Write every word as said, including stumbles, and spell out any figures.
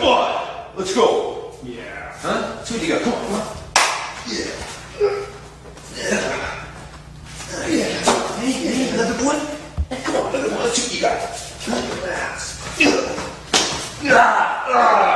come on. Let's go. Yeah. Huh? See what you got. Come on, come on. Yeah. Yeah. Yeah. Hey, hey, another one. Come on, another one. Let's see what you got. Ah, ah.